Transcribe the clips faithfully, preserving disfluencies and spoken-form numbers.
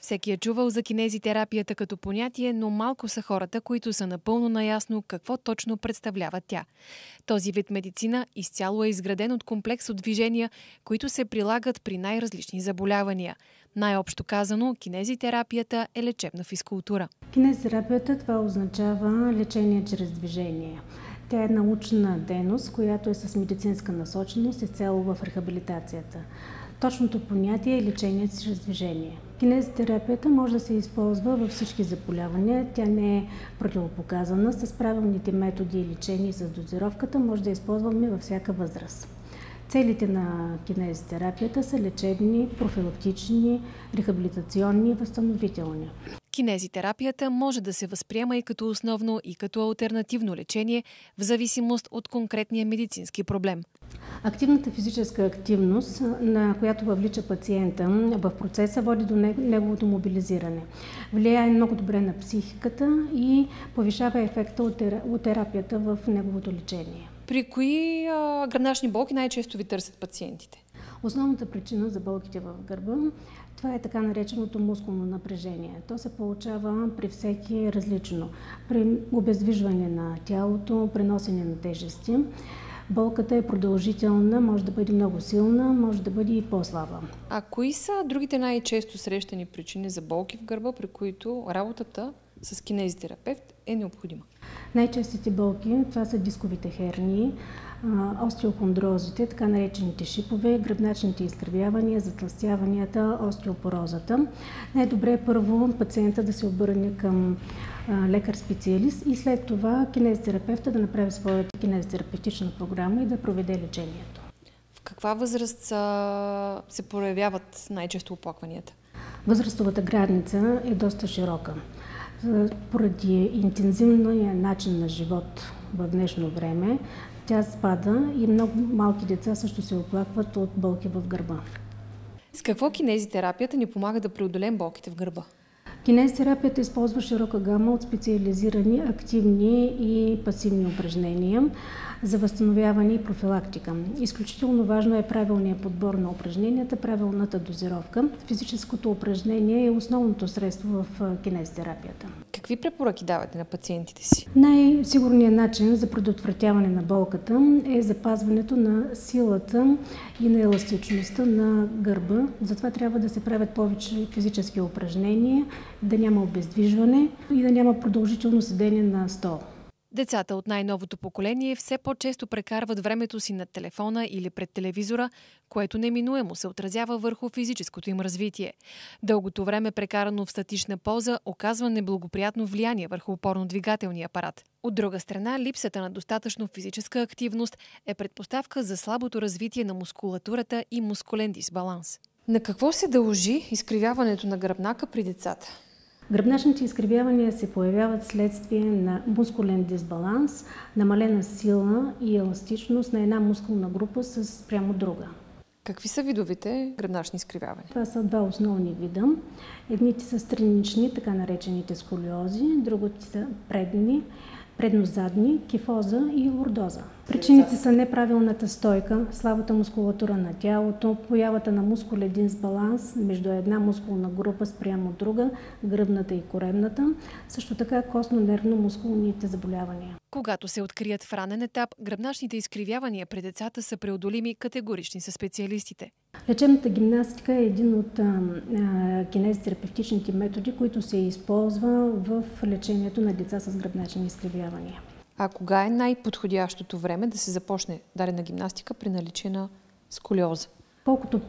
Всеки е чувал за кинезитерапията като понятие, но малко са хората, които са напълно наясно какво точно представлява тя. Този вид медицина изцяло е изграден от комплекс от движения, които се прилагат при най-различни заболявания. Най-общо казано, кинезитерапията е лечебна физкултура. Кинезитерапията това означава лечение чрез движение. Тя е научна дейност, която е с медицинска насоченост и цяло в рехабилитацията. Точното понятие е лечение чрез движение. Кинезитерапията може да се използва във всички заболявания. Тя не е противопоказана. С правилните методи и лечение за дозировката може да използваме във всяка възраст. Целите на кинезитерапията са лечебни, профилактични, рехабилитационни и възстановителни. Кинезитерапията може да се възприема и като основно, и като алтернативно лечение, в зависимост от конкретния медицински проблем. Активната физическа активност, на която въвлича пациента в процеса, води до неговото мобилизиране. Влияе много добре на психиката и повишава ефекта от терапията в неговото лечение. При кои а, гръбначни болки най-често ви търсят пациентите? Основната причина за болките в гърба, това е така нареченото мускулно напрежение. То се получава при всеки различно. При обездвижване на тялото, при носене на тежести. Болката е продължителна, може да бъде много силна, може да бъде и по-слаба. А кои са другите най-често срещани причини за болки в гърба, при които работата с кинезитерапевт е необходима? Най-честите болки това са дисковите хернии, остеохондрозите, така наречените шипове, гръбначните изкривявания, затлъстяванията, остеопорозата. Най-добре е първо пациента да се обърне към лекар-специалист и след това кинезитерапевта да направи своята кинезитерапевтична програма и да проведе лечението. В каква възраст се проявяват най-често оплакванията? Възрастовата граница е доста широка. Поради интензивния начин на живот в днешно време, тя спада и много малки деца също се оплакват от болки в гърба. С какво кинезитерапията ни помага да преодолеем болките в гърба? Кинезитерапията използва широка гама от специализирани, активни и пасивни упражнения за възстановяване и профилактика. Изключително важно е правилният подбор на упражненията, правилната дозировка. Физическото упражнение е основното средство в кинезитерапията. Какви препоръки давате на пациентите си? Най-сигурният начин за предотвратяване на болката е запазването на силата и на еластичността на гърба. Затова трябва да се правят повече физически упражнения, да няма обездвижване и да няма продължително седение на стол. Децата от най-новото поколение все по-често прекарват времето си над телефона или пред телевизора, което неминуемо се отразява върху физическото им развитие. Дългото време, прекарано в статична поза, оказва неблагоприятно влияние върху опорно-двигателния апарат. От друга страна, липсата на достатъчно физическа активност е предпоставка за слабото развитие на мускулатурата и мускулен дисбаланс. На какво се дължи изкривяването на гръбнака при децата? Гръбначните изкривявания се появяват следствие на мускулен дисбаланс, намалена сила и еластичност на една мускулна група спрямо друга. Какви са видовите гръбначни изкривявания? Това са два основни вида. Едните са странични, така наречените сколиози, другите са предни, преднозадни, кифоза и лордоза. Причините са неправилната стойка, слабата мускулатура на тялото, появата на мускулен дисбаланс между една мускулна група спрямо друга, гръбната и коремната, също така костно-нервно-мускулните заболявания. Когато се открият в ранен етап, гръбначните изкривявания при децата са преодолими, категорични са специалистите. Лечебната гимнастика е един от а, а, кинезитерапевтичните методи, които се използва в лечението на деца с гръбначни изкривявания. А кога е най-подходящото време да се започне дадена гимнастика при наличие на сколиоза? Колкото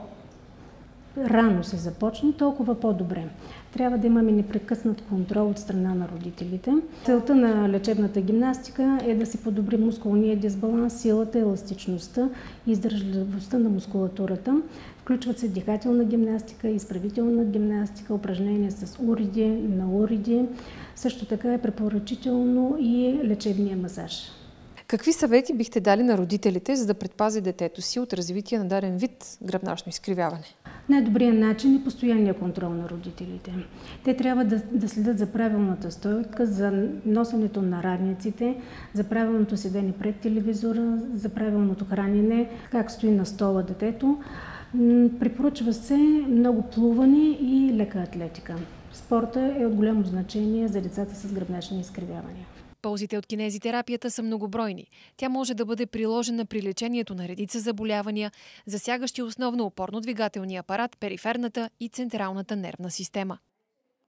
по-рано се започне, толкова по-добре. Трябва да имаме непрекъснат контрол от страна на родителите. Целта на лечебната гимнастика е да се подобри мускулния дисбаланс, силата, еластичността и издържливостта на мускулатурата. Включват се дихателна гимнастика, изправителна гимнастика, упражнения с уреди, на уреди. Също така е препоръчително и лечебния масаж. Какви съвети бихте дали на родителите, за да предпази детето си от развитие на даден вид гръбначно изкривяване? Най-добрият начин е постоянния контрол на родителите. Те трябва да, да следят за правилната стойка, за носенето на радниците, за правилното седене пред телевизора, за правилното хранене, как стои на стола детето. Препоръчва се много плуване и лека атлетика. Спорта е от голямо значение за децата с гръбначни изкривявания. Ползите от кинезитерапията са многобройни. Тя може да бъде приложена при лечението на редица заболявания, засягащи основно опорно-двигателния апарат, периферната и централната нервна система.